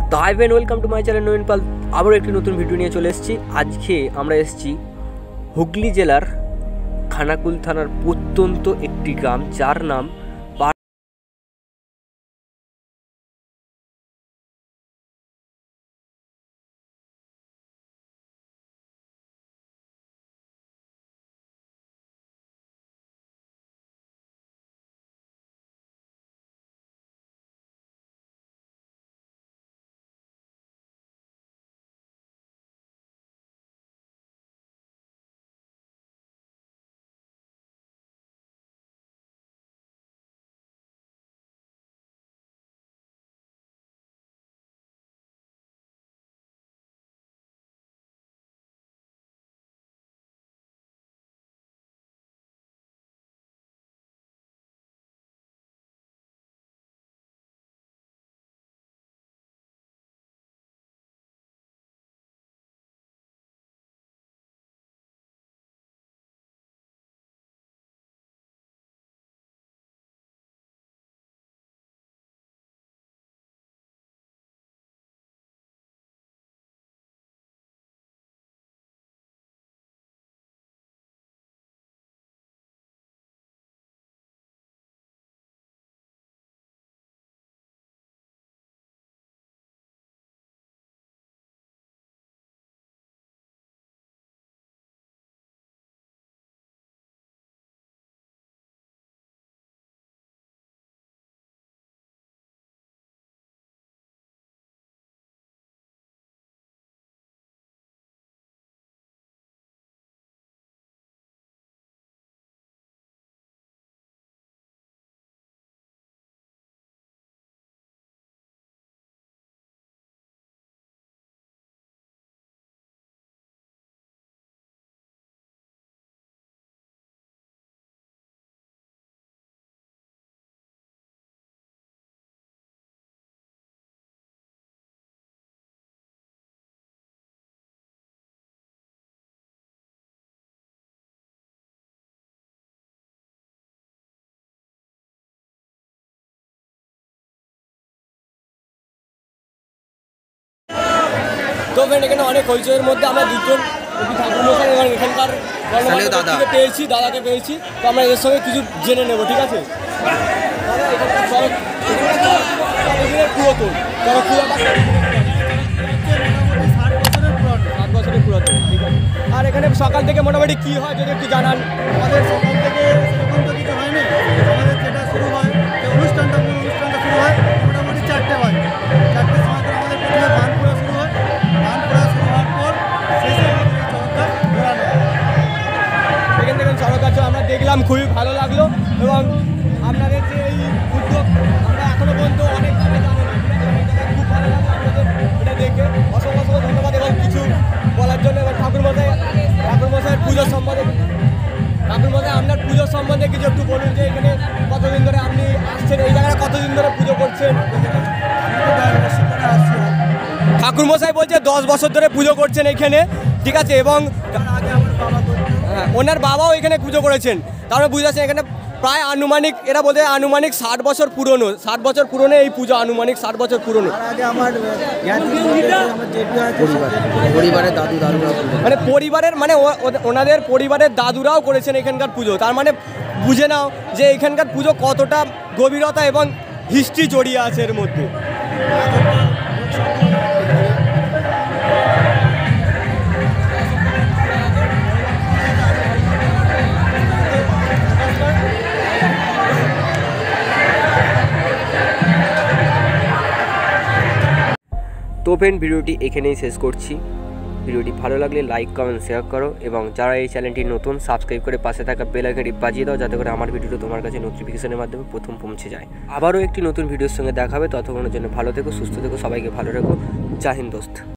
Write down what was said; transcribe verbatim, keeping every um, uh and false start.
তো hi friend, welcome to my channel Nayan Pal. আবারও একটি নতুন ভিডিও নিয়ে চলে এসেছি। আজকে আমরা এসেছি হুগলি জেলার খানাকুল থানার প্রত্যন্ত একটি গ্রাম, যার নাম তো ফ্রেন্ড, এখানে অনেক হইচইয়ের মধ্যে আমরা দুজন ঠাকুর মশাই এবং এখানকার দাদাকে পেয়েছি দাদাকে পেয়েছি তো আমরা এদের সঙ্গে কিছু জেনে নেবো, ঠিক আছে? দাদা, এখানকার সড়ক পুরাতন সাত বছরের পুরাতন, ঠিক আছে। আর এখানে সকাল থেকে মোটামুটি কী হয় যদি একটু জানান। আমাদের সকাল থেকে সেরকম তো কিছু হয়নি। আমাদের যেটা শুরু হয়, যে অনুষ্ঠানটা মূল অনুষ্ঠানটা শুরু হয় মোটামুটি চারটে বাজে। চারটের সময় করে আমাদের প্রথমে বান পোড়া শুরু হয়। বান পোড়া শুরু হওয়ার পর শেষে আমাদের চরকটা ঘোরানো হয়। এখান থেকে চরক আছে আমরা দেখলাম, খুবই ভালো লাগলো। এবং আপনাদের যে এই উদ্যোগ আমরা এখনো পর্যন্ত অনেক জায়গায় জানি না, ঠিক আছে? অনেক জায়গায় খুব ভালো লাগলো আপনাদের এটা দেখে। অসংখ্য অসংখ্য ধন্যবাদ। এবং কিছু বলার জন্য এবার ঠাকুর মশাই ঠাকুর মশাইয়ের পুজোর সম্বন্ধে ঠাকুর মশাই আপনার পুজোর সম্বন্ধে কিছু একটু বলুন, যে এখানে কতদিন ধরে আপনি আসছেন, এই জায়গায় কতদিন ধরে পুজো করছেন? ঠাকুর মশাই বলছে দশ বছর ধরে পুজো করছেন এখানে, ঠিক আছে। এবং হ্যাঁ, ওনার বাবাও এখানে পুজো করেছেন। তারপরে বুঝতে পারছেন এখানে প্রায় আনুমানিক, এরা বলতে আনুমানিক ষাট বছর পুরনো ষাট বছর পুরনো এই পুজো, আনুমানিক ষাট বছর পুরনো। পরিবারের দাদু দাদুরা মানে পরিবারের মানে ওনাদের পরিবারের দাদুরাও করেছেন এখানকার পুজো। তার মানে বুঝে নাও যে এখানকার পুজো কতটা গভীরতা এবং হিস্ট্রি জড়িয়ে আছে এর মধ্যে। তো ফ্রেন্ড, ভিডিওটি এখানেই শেষ করছি। ভিডিওটি ভালো লাগলে লাইক কমেন্ট শেয়ার করো, এবং যারা এই চ্যানেলটি নতুন সাবস্ক্রাইব করে পাশে থাকা বেল আইকনটি বাজিয়ে দাও, যাতে করে আমার ভিডিওটা তোমার কাছে নোটিফিকেশনের মাধ্যমে প্রথম পৌঁছে যায়। আবারও একটি নতুন ভিডিওর সঙ্গে দেখা হবে। ততক্ষণের জন্য ভালো থেকো, সুস্থ থেকো, সবাইকে ভালো রেখো। জয় হিন্দ দোস্ত।